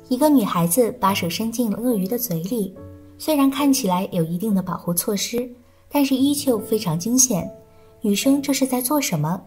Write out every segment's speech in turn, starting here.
一个女孩子把手伸进了鳄鱼的嘴里，虽然看起来有一定的保护措施，但是依旧非常惊险。女生这是在做什么？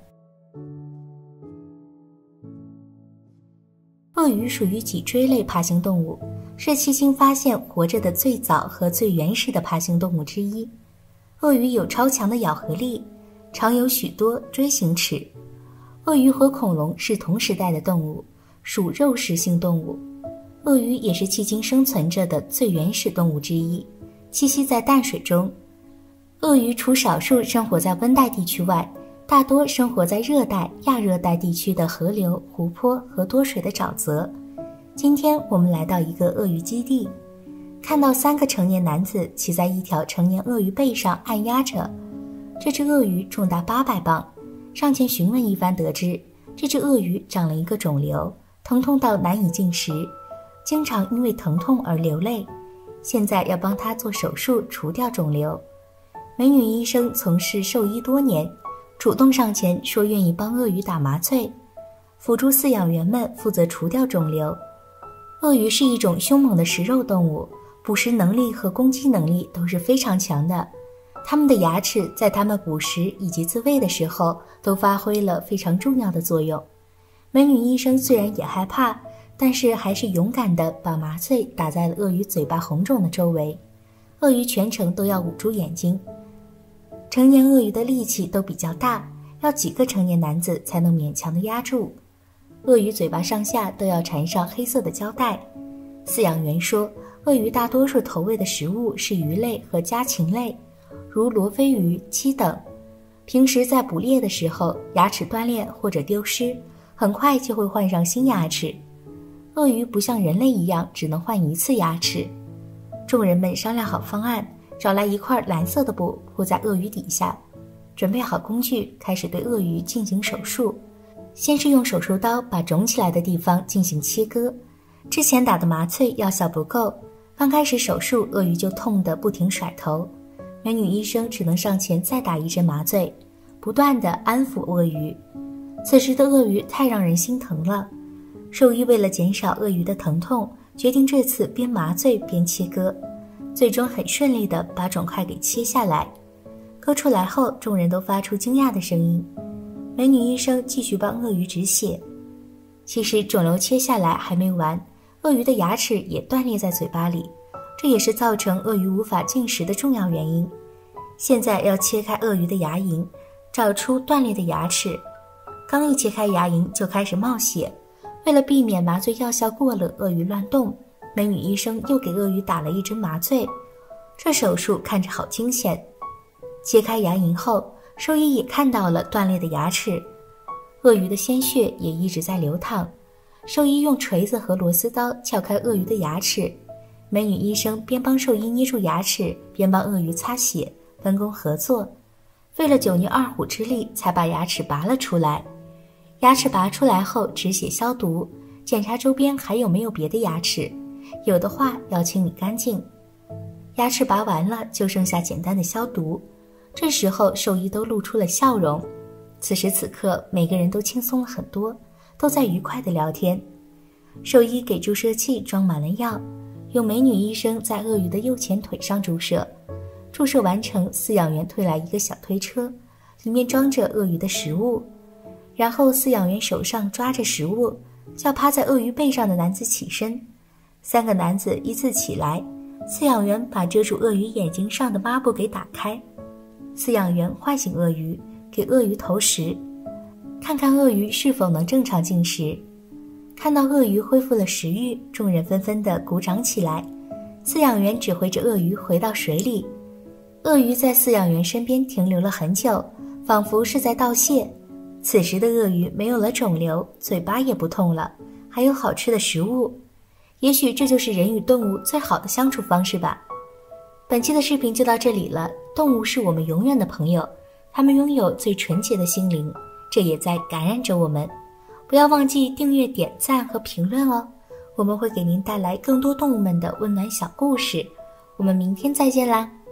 鳄鱼属于脊椎类爬行动物，是迄今发现活着的最早和最原始的爬行动物之一。鳄鱼有超强的咬合力，常有许多锥形齿。鳄鱼和恐龙是同时代的动物，属肉食性动物。鳄鱼也是迄今生存着的最原始动物之一，栖息在淡水中。鳄鱼除少数生活在温带地区外，大多生活在热带、亚热带地区的河流、湖泊和多水的沼泽。今天我们来到一个鳄鱼基地，看到3个成年男子骑在一条成年鳄鱼背上按压着。这只鳄鱼重达800磅，上前询问一番得知，这只鳄鱼长了一个肿瘤，疼痛到难以进食，经常因为疼痛而流泪，现在要帮他做手术除掉肿瘤。美女医生从事兽医多年，主动上前说愿意帮鳄鱼打麻醉，辅助饲养员们负责除掉肿瘤。鳄鱼是一种凶猛的食肉动物，捕食能力和攻击能力都是非常强的。它们的牙齿在它们捕食以及自卫的时候都发挥了非常重要的作用。美女医生虽然也害怕，但是还是勇敢地把麻醉打在了鳄鱼嘴巴红肿的周围。鳄鱼全程都要捂住眼睛。成年鳄鱼的力气都比较大，要几个成年男子才能勉强地压住。鳄鱼嘴巴上下都要缠上黑色的胶带。饲养员说，鳄鱼大多数投喂的食物是鱼类和家禽类，如罗非鱼、鲫等。平时在捕猎的时候，牙齿断裂或者丢失，很快就会换上新牙齿。鳄鱼不像人类一样只能换1次牙齿。众人们商量好方案，找来一块蓝色的布铺在鳄鱼底下，准备好工具，开始对鳄鱼进行手术。先是用手术刀把肿起来的地方进行切割，之前打的麻醉药效不够，刚开始手术鳄鱼就痛得不停甩头，美女医生只能上前再打1针麻醉，不断地安抚鳄鱼。此时的鳄鱼太让人心疼了，兽医为了减少鳄鱼的疼痛，决定这次边麻醉边切割，最终很顺利地把肿块给切下来。割出来后，众人都发出惊讶的声音。美女医生继续帮鳄鱼止血。其实肿瘤切下来还没完，鳄鱼的牙齿也断裂在嘴巴里，这也是造成鳄鱼无法进食的重要原因。现在要切开鳄鱼的牙龈，找出断裂的牙齿。刚一切开牙龈就开始冒血，为了避免麻醉药效过了，鳄鱼乱动，美女医生又给鳄鱼打了1针麻醉。这手术看着好惊险。切开牙龈后，兽医也看到了断裂的牙齿，鳄鱼的鲜血也一直在流淌。兽医用锤子和螺丝刀撬开鳄鱼的牙齿，美女医生边帮兽医捏住牙齿，边帮鳄鱼擦血，分工合作，费了9牛2虎之力才把牙齿拔了出来。牙齿拔出来后止血消毒，检查周边还有没有别的牙齿，有的话要清理干净。牙齿拔完了，就剩下简单的消毒。这时候兽医都露出了笑容，此时此刻每个人都轻松了很多，都在愉快地聊天。兽医给注射器装满了药，由美女医生在鳄鱼的右前腿上注射。注射完成，饲养员推来一个小推车，里面装着鳄鱼的食物，然后饲养员手上抓着食物，叫趴在鳄鱼背上的男子起身。3个男子依次起来，饲养员把遮住鳄鱼眼睛上的抹布给打开。饲养员唤醒鳄鱼，给鳄鱼投食，看看鳄鱼是否能正常进食。看到鳄鱼恢复了食欲，众人纷纷地鼓掌起来。饲养员指挥着鳄鱼回到水里，鳄鱼在饲养员身边停留了很久，仿佛是在道谢。此时的鳄鱼没有了肿瘤，嘴巴也不痛了，还有好吃的食物。也许这就是人与动物最好的相处方式吧。本期的视频就到这里了。动物是我们永远的朋友，它们拥有最纯洁的心灵，这也在感染着我们。不要忘记订阅、点赞和评论哦，我们会给您带来更多动物们的温暖小故事。我们明天再见啦！